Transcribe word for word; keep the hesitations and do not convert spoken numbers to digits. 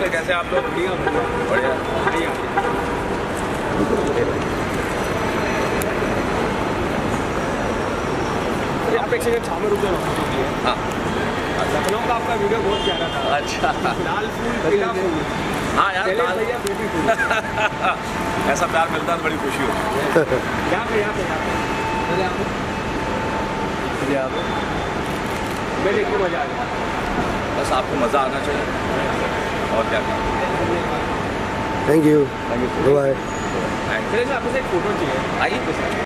कैसे आप लोग? बढ़िया बढ़िया बढ़िया। आप एक सेकंड सामने रुक जाओ। हाँ, लखनऊ का आपका वीडियो बहुत प्यारा था। अच्छा, लाल फूल पीला फूल। हाँ यार, लाल ऐसा प्यार मिलता है तो बड़ी खुशी होती है। यहाँ पे यहाँ पे यहाँ पे यहाँ पे मैं देख के मजा आ गया। बस आपको मज़ा आना चाहिए और क्या। Thank you, thank you, bye. आपसे एक फोटो चाहिए, आइए।